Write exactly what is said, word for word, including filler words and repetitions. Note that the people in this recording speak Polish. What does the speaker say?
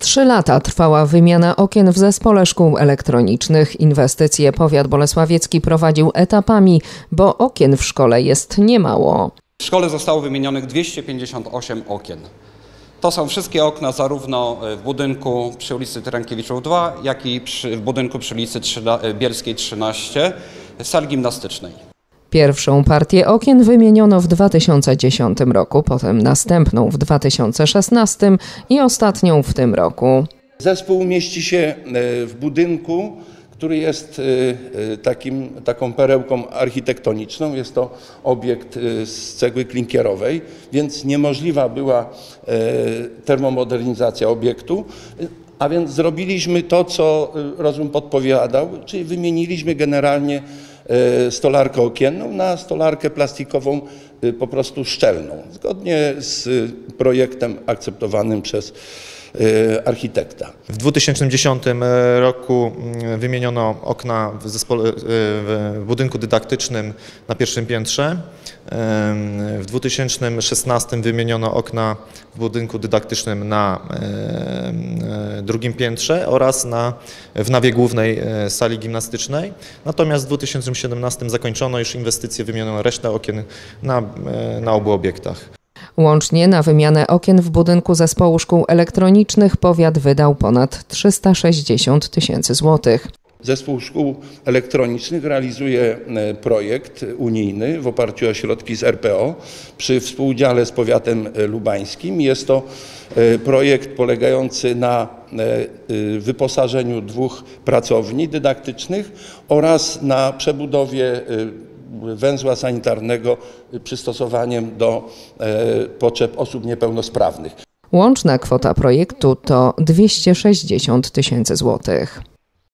Trzy lata trwała wymiana okien w zespole szkół elektronicznych. Inwestycje powiat bolesławiecki prowadził etapami, bo okien w szkole jest niemało. W szkole zostało wymienionych dwieście pięćdziesiąt osiem okien. To są wszystkie okna zarówno w budynku przy ulicy Tyrankiewiczów dwa, jak i przy, w budynku przy ulicy Bielskiej trzynaście, sali gimnastycznej. Pierwszą partię okien wymieniono w dwa tysiące dziesiątym roku, potem następną w dwa tysiące szesnastym i ostatnią w tym roku. Zespół mieści się w budynku, który jest takim, taką perełką architektoniczną. Jest to obiekt z cegły klinkierowej, więc niemożliwa była termomodernizacja obiektu. A więc zrobiliśmy to, co rozum podpowiadał, czyli wymieniliśmy generalnie stolarkę okienną na stolarkę plastikową po prostu szczelną, zgodnie z projektem akceptowanym przez architekta. W dwa tysiące dziesiątym roku wymieniono okna w, zespole, w budynku dydaktycznym na pierwszym piętrze. W dwa tysiące szesnastym wymieniono okna w budynku dydaktycznym na drugim piętrze oraz na, w nawie głównej sali gimnastycznej. Natomiast w dwa tysiące siedemnastym zakończono już inwestycje, wymieniono resztę okien na, na obu obiektach. Łącznie na wymianę okien w budynku zespołu szkół elektronicznych powiat wydał ponad trzysta sześćdziesiąt tysięcy złotych. Zespół szkół elektronicznych realizuje projekt unijny w oparciu o środki z R P O przy współudziale z powiatem lubańskim. Jest to projekt polegający na wyposażeniu dwóch pracowni dydaktycznych oraz na przebudowie węzła sanitarnego przystosowaniem do potrzeb osób niepełnosprawnych. Łączna kwota projektu to dwieście sześćdziesiąt tysięcy złotych.